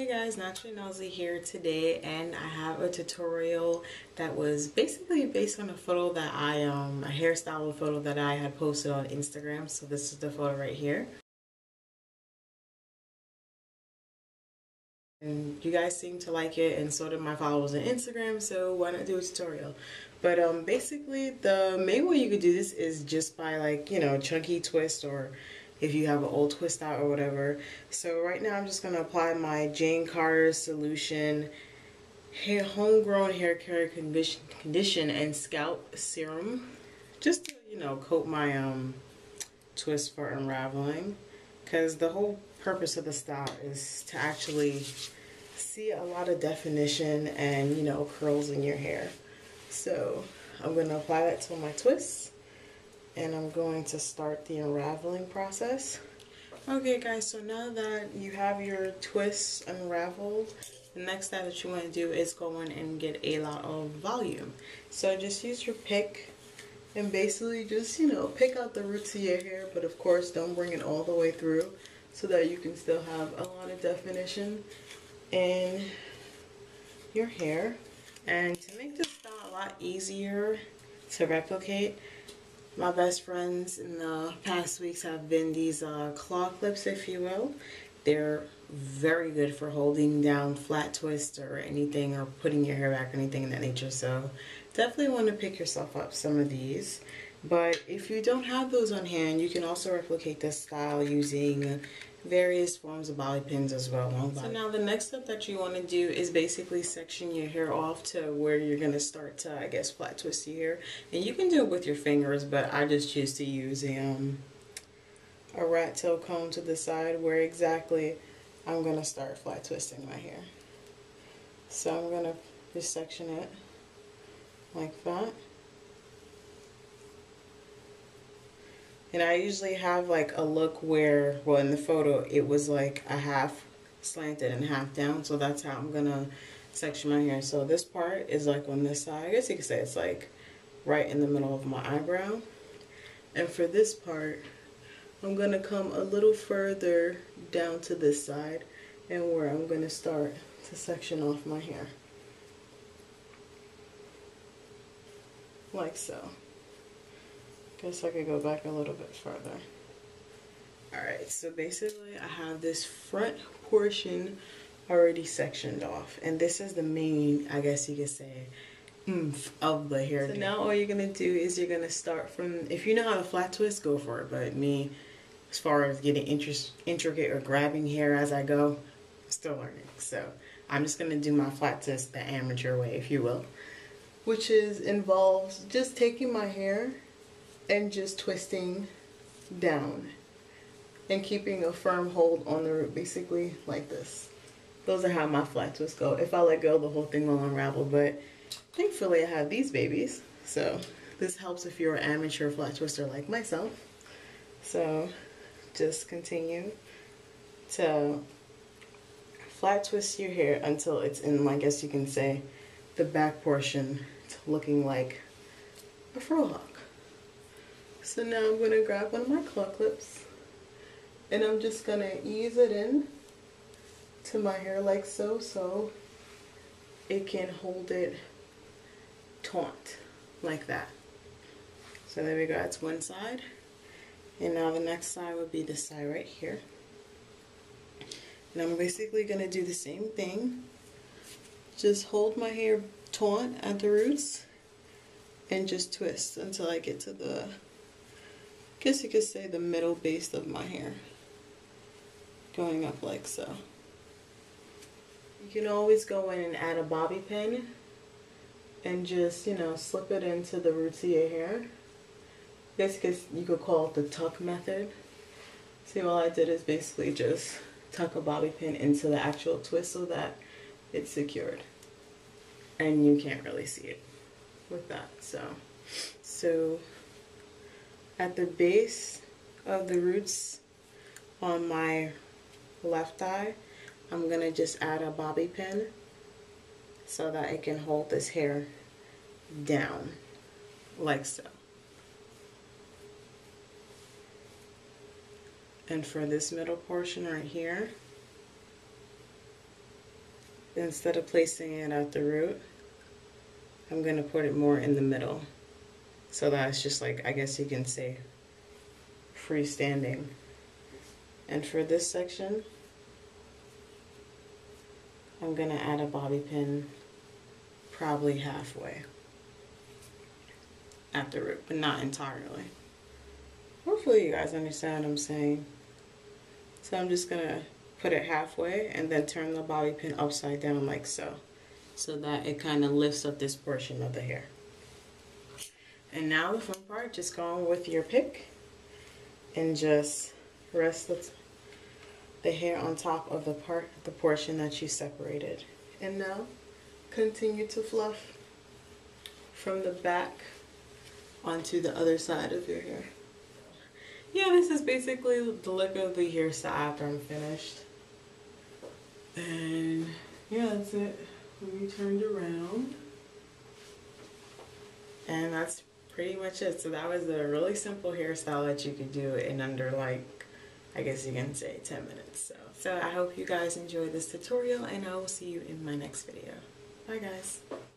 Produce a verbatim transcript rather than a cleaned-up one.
Hey guys, Naturally Nosy here today, and I have a tutorial that was basically based on a photo that I, um, a hairstyle photo that I had posted on Instagram. So this is the photo right here. And you guys seem to like it, and so did my followers on Instagram, so why not do a tutorial? But um, basically, the main way you could do this is just by, like, you know, chunky twist, or if you have an old twist out or whatever. So right now I'm just going to apply my Jane Carter Solution hair, Homegrown Hair Care Condition, condition and Scalp Serum, just to, you know, coat my um twist for unraveling, because the whole purpose of the style is to actually see a lot of definition and, you know, curls in your hair. So I'm going to apply that to my twists, and I'm going to start the unraveling process. Okay guys, so now that you have your twists unraveled, the next step that you want to do is go in and get a lot of volume. So just use your pick and basically just, you know, pick out the roots of your hair, but of course don't bring it all the way through, so that you can still have a lot of definition in your hair. And to make this style a lot easier to replicate, my best friends in the past weeks have been these uh, claw clips, if you will. They're very good for holding down flat twists or anything, or putting your hair back or anything in that nature. So definitely want to pick yourself up some of these. But if you don't have those on hand, you can also replicate this style using various forms of bobby pins as well. So now the next step that you want to do is basically section your hair off to where you're going to start to, I guess, flat twist your hair. And you can do it with your fingers, but I just choose to use a, um, a rat tail comb to the side where exactly I'm going to start flat twisting my hair. So I'm going to just section it like that. And I usually have like a look where, well, in the photo it was like a half slanted and half down, so that's how I'm gonna section my hair. So this part is like on this side, I guess you could say it's like right in the middle of my eyebrow. And for this part, I'm gonna come a little further down to this side, and where I'm gonna start to section off my hair. Like so. Guess I could go back a little bit further. Alright, so basically I have this front portion already sectioned off, and this is the main, I guess you could say, oomph of the hair. So now all you're gonna do is you're gonna start from, if you know how to flat twist, go for it. But me, as far as getting intricate or grabbing hair as I go, I'm still learning. So I'm just gonna do my flat twist the amateur way, if you will, which is involves just taking my hair and just twisting down and keeping a firm hold on the root, basically like this. Those are how my flat twists go. If I let go, the whole thing will unravel, but thankfully I have these babies, so this helps if you're an amateur flat twister like myself. So just continue to flat twist your hair until it's in, I guess you can say, the back portion looking like a fro hawk. So now I'm going to grab one of my claw clips, and I'm just going to ease it in to my hair like so, so it can hold it taut like that. So there we go, that's one side. And now the next side would be this side right here. And I'm basically going to do the same thing. Just hold my hair taut at the roots and just twist until I get to the, I guess you could say, the middle base of my hair, going up like so. You can always go in and add a bobby pin and just, you know, slip it into the roots of your hair. I guess you could call it the tuck method. See, all I did is basically just tuck a bobby pin into the actual twist so that it's secured, and you can't really see it with that. So, so at the base of the roots on my left eye, I'm gonna just add a bobby pin so that it can hold this hair down like so. And for this middle portion right here, instead of placing it at the root, I'm going to put it more in the middle. So that it's just like, I guess you can say, freestanding. And for this section, I'm going to add a bobby pin probably halfway at the root, but not entirely. Hopefully you guys understand what I'm saying. So I'm just going to put it halfway and then turn the bobby pin upside down like so. So that it kind of lifts up this portion of the hair. And now the fun part, just go on with your pick and just rest the, the hair on top of the part, the portion that you separated. And now continue to fluff from the back onto the other side of your hair. Yeah, this is basically the look of the hairstyle after I'm finished. And yeah, that's it. When we turned around. And that's pretty much it. So that was a really simple hairstyle that you could do in under, like, I guess you can say ten minutes. So, so I hope you guys enjoyed this tutorial, and I will see you in my next video. Bye guys.